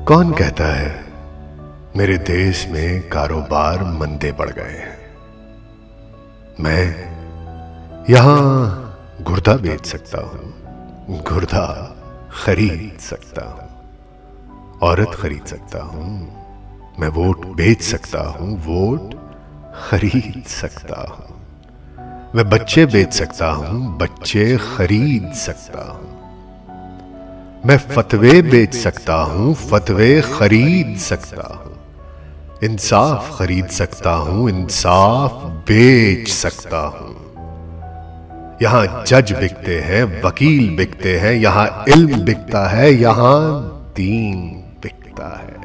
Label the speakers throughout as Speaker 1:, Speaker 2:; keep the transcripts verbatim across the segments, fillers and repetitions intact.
Speaker 1: कौन कहता है मेरे देश में कारोबार मंदे पड़ गए हैं। मैं यहां गुर्दा बेच सकता हूं, गुर्दा खरीद सकता हूं, औरत खरीद सकता हूं, मैं वोट बेच सकता हूं, वोट खरीद सकता हूं, मैं बच्चे बेच सकता हूं, बच्चे खरीद सकता हूं, मैं फतवे बेच सकता हूं, फतवे खरीद सकता हूं, इंसाफ खरीद सकता हूं, इंसाफ बेच सकता हूं। यहां जज बिकते हैं, वकील बिकते हैं, यहां इल्म बिकता है, यहां दीन बिकता है,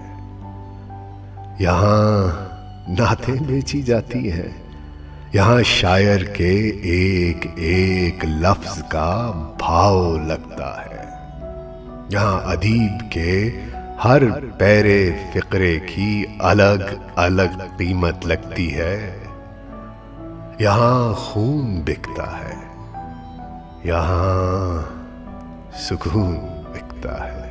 Speaker 1: यहां नातें बेची जाती हैं, यहां शायर के एक एक लफ्ज का भाव लगता है, यहां अदीब के हर पैरे फिक्रे की अलग अलग कीमत लगती है, यहां खून बिकता है, यहां सुकून बिकता है,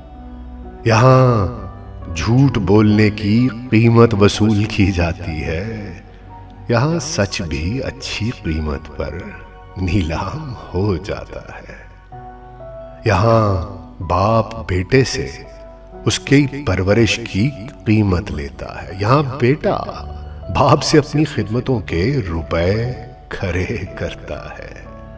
Speaker 1: यहां झूठ बोलने की कीमत वसूल की जाती है, यहां सच भी अच्छी कीमत पर नीलाम हो जाता है, यहां बाप बेटे से उसकी परवरिश की कीमत लेता है, यहां बेटा बाप से अपनी खिदमतों के रुपए खरे करता है,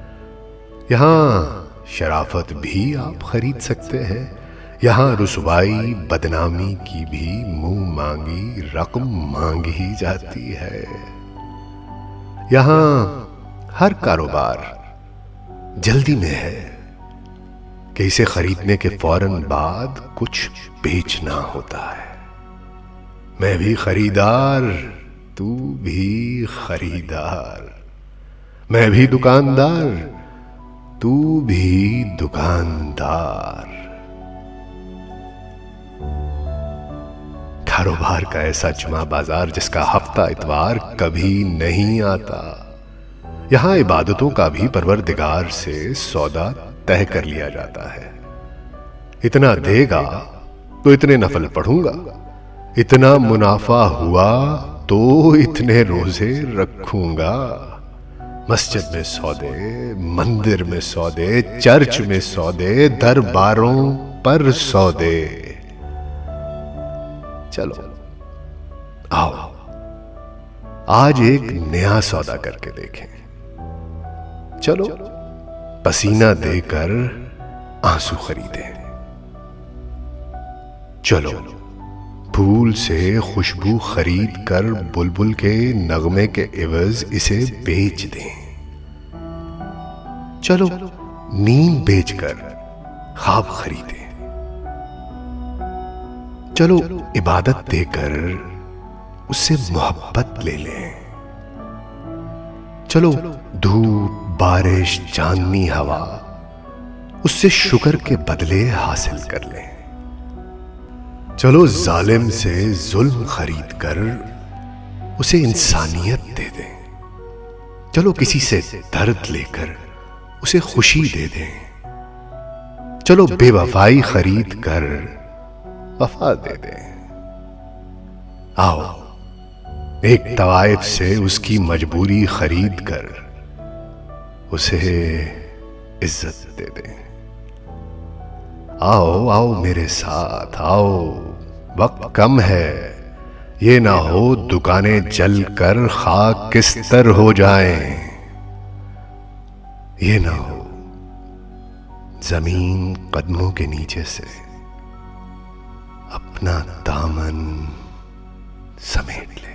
Speaker 1: यहां शराफत भी आप खरीद सकते हैं, यहां रुसवाई बदनामी की भी मुंह मांगी रकम मांगी जाती है, यहां हर कारोबार जल्दी में है कि इसे खरीदने के फौरन बाद कुछ बेचना होता है। मैं भी खरीदार, तू भी खरीदार, मैं भी दुकानदार, तू भी दुकानदार। कारोबार का ऐसा जुमा बाजार जिसका हफ्ता इतवार कभी नहीं आता। यहां इबादतों का भी परवरदिगार से सौदा तय कर लिया जाता है। इतना देगा तो इतने नफल पढ़ूंगा, इतना मुनाफा हुआ तो इतने रोजे रखूंगा। मस्जिद में सौदे, मंदिर में सौदे, चर्च में सौदे, दरबारों पर सौदे। चलो आओ आज एक नया सौदा करके देखें। चलो पसीना देकर आंसू खरीदें। चलो फूल से खुशबू खरीद कर बुलबुल के नगमे के एवज इसे बेच दें। चलो नींद बेचकर ख्वाब खरीदें। चलो इबादत देकर उससे मोहब्बत ले लें। चलो धूप, बारिश, चांदनी हवा, उससे शुक्र के बदले हासिल कर लें। चलो जालिम से जुल्म खरीद कर उसे इंसानियत दे दें। चलो किसी से दर्द लेकर उसे खुशी दे दें। चलो बेवफाई खरीद कर वफा दे दें। आओ एक तवाइफ से उसकी मजबूरी खरीद कर उसे इज्जत दे दें। आओ आओ मेरे साथ आओ, वक्त कम है, ये ना हो दुकानें जल कर खाक किस्तर हो जाएं। ये ना हो जमीन कदमों के नीचे से अपना दामन समेट ले।